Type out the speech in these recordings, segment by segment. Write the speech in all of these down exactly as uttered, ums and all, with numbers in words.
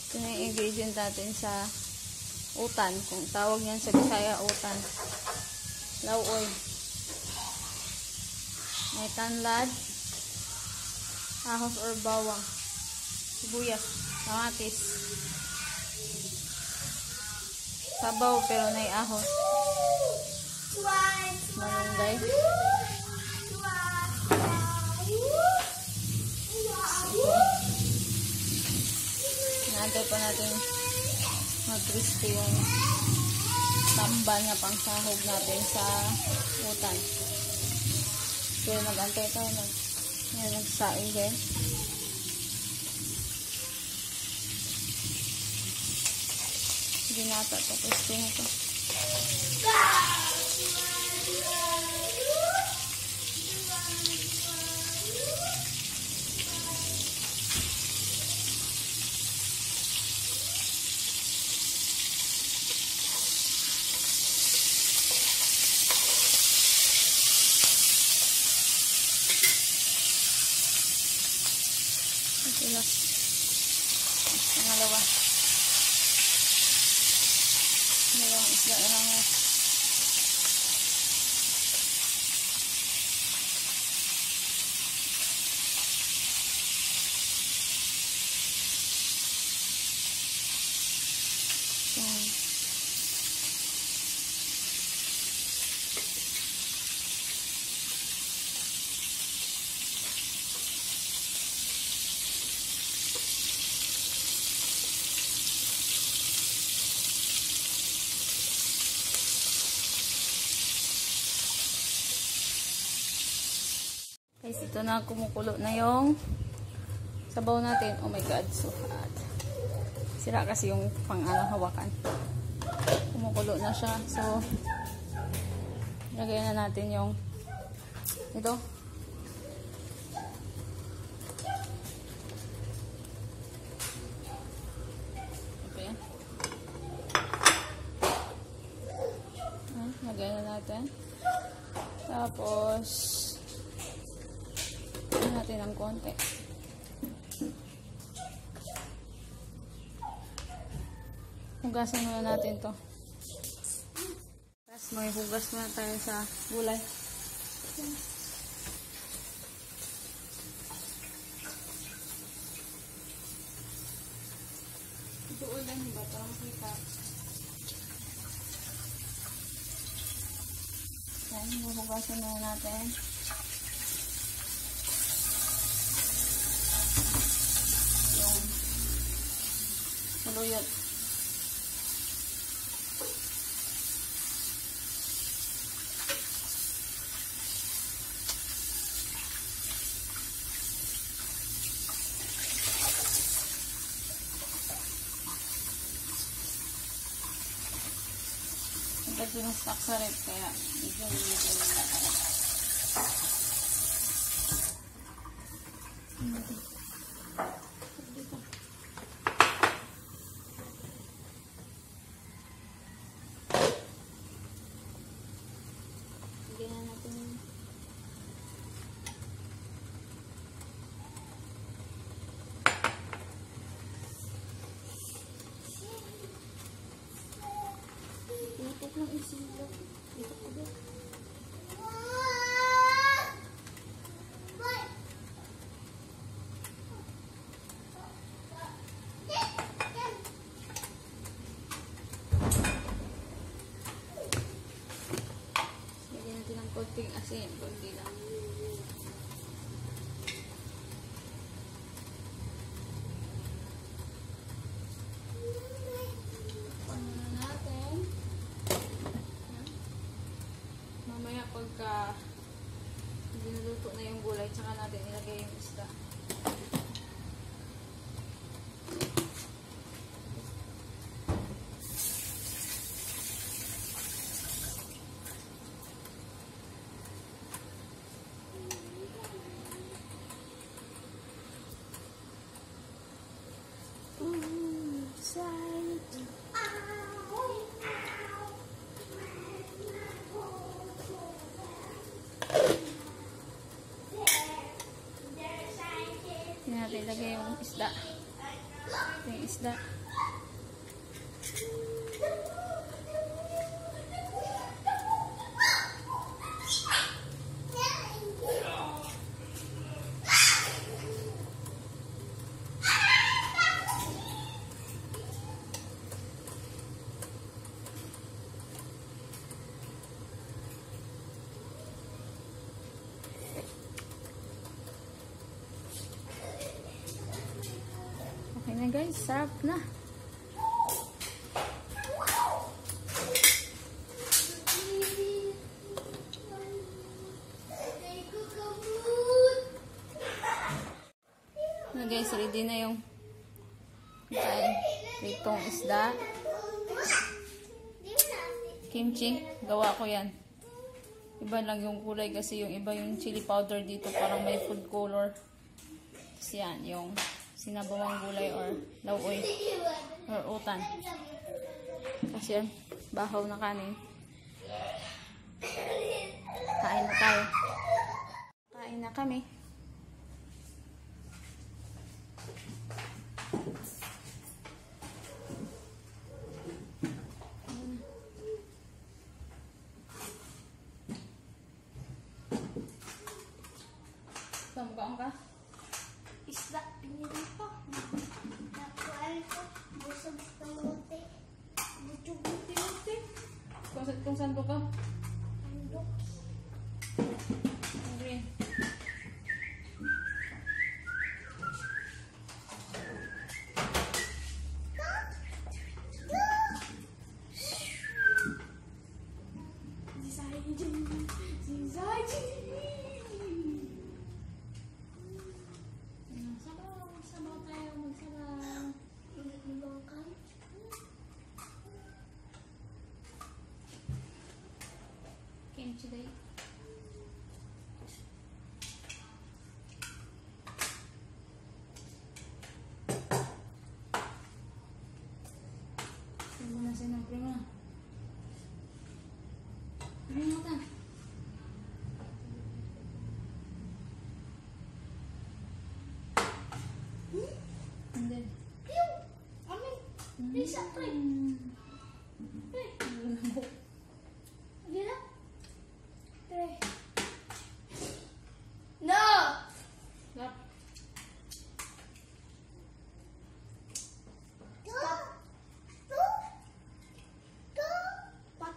Ito na yung ingredient natin sa utan. Kung tawag niyan sa Bisaya, utan. Lauoy. May tanlad, ahos or bawang, sibuyas, kamatis. Sabaw pero na ahos. Malunggay. Nantay pa natin mag-crispy yung tamba na pangsahog natin sa utan. Kaya nag-antay tayo, nag nagsaing din. Ginata ito, crispy na ito. Ilas. Pangalawa. Dalawang isla na lang. Hmm. Guys, ito na, kumukulo na yung sabaw natin. Oh my god, so hot. Sira kasi yung pang-ano hawakan. Kumukulo na siya. So, lagyan na natin yung ito. Okay. Ah, lagyan na natin. Tapos, natin ng konti. Hugasan muna natin to. Tapos may hugas muna tayo sa gulay. Ito ulan ba ito? Kita. Yan, hugasan muna natin. Saluyot. Ito pinustock sa rep kaya medyo medyo Lagyan natin yun. Pinapot lang isilo. Ito ko ba? Konting asin, konti lang. Ano na natin? Mamaya pagka niluto na yung gulay, tsaka natin ilagay yung isda. Natin ilagay yung isda. Ito yung isda. Okay na guys, sarap na. Na guys, ready na yung dahil pritong isda. Kimchi, gawa ko yan. Iba lang yung kulay kasi yung iba yung chili powder dito parang may food color. Kasi yan, yung sinabawang gulay or lauoy or utan. Kasi yan, bahaw na kanin. Kain na tayo. Kain na kami. Samagaan ka? Isda, pinili pa. Nakuhaan ko. Busog ng lote. Busog ng lote. Kung, kung saan to ka? Andok. Ang green. Si Saiji. Si Saiji. Sabaw. Sabaw tayo. Magsabaw. Lumangkan. Kimchi day. Sino na sinapre mo? Ano mo ta? Hindi. Yung. Amin. Bisa, pre. Pre. Lagi na. Pre. No! Stop. Stop. Pat.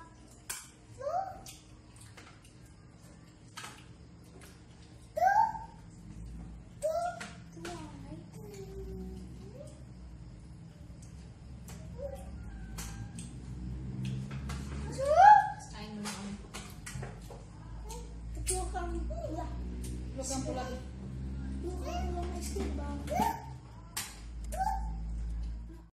Kain mo na kami. Ito kang pula. Huwag kang pula.